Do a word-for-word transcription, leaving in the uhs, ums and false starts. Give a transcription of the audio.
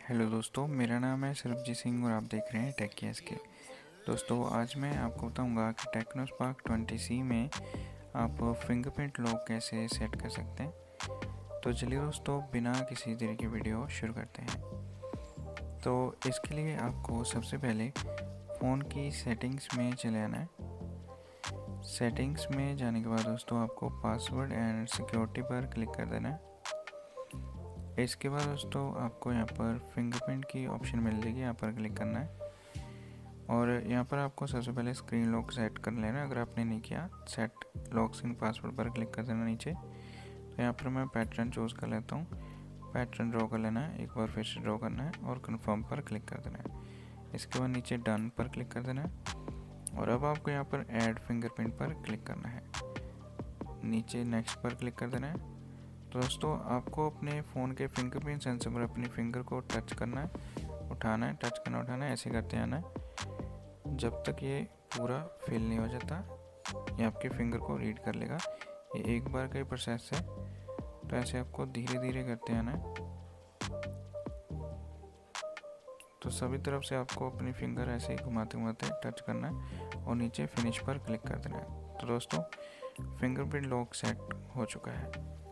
Hello दोस्तों, मेरा नाम है सरबजीत सिंह और आप देख रहे हैं टेक के। दोस्तों, आज मैं आपको बताऊंगा कि टेक्नोस्पार्क ट्वेंटी सी में आप फिंगरप्रिंट लॉक कैसे सेट कर सकते हैं। तो चलिए दोस्तों, बिना किसी देरी की वीडियो शुरू करते हैं। तो इसके लिए आपको सबसे पहले फ़ोन की सेटिंग्स में चले आना है। सेटिंग्स में जाने के बाद दोस्तों आपको पासवर्ड एंड सिक्योरिटी पर क्लिक कर देना है। इसके बाद दोस्तों आपको यहाँ पर फिंगरप्रिंट की ऑप्शन मिल जाएगी, यहाँ पर क्लिक करना है और यहाँ पर आपको सबसे पहले स्क्रीन लॉक सेट कर लेना है। अगर आपने नहीं किया, सेट लॉक स्क्रीन पासवर्ड पर क्लिक कर देना नीचे। तो यहाँ पर मैं पैटर्न चूज़ कर लेता हूँ। पैटर्न ड्रॉ कर लेना है, एक बार फिर से ड्रॉ करना है और कन्फर्म पर क्लिक कर देना है। इसके बाद नीचे डन पर क्लिक कर देना है और अब आपको यहाँ पर ऐड फिंगरप्रिंट पर क्लिक करना है। नीचे नेक्स्ट पर क्लिक कर देना है। तो दोस्तों आपको अपने फ़ोन के फिंगरप्रिंट सेंसर पर अपनी फिंगर को टच करना है, उठाना है, टच करना उठाना है, ऐसे करते आना है जब तक ये पूरा फिल नहीं हो जाता। ये आपके फिंगर को रीड कर लेगा। ये एक बार का ही प्रोसेस है, तो ऐसे आपको धीरे धीरे करते आना है। तो सभी तरफ से आपको अपनी फिंगर ऐसे ही घुमाते घुमाते टच करना है और नीचे फिनिश पर क्लिक कर देना है। तो दोस्तों फिंगरप्रिंट लॉक सेट हो चुका है।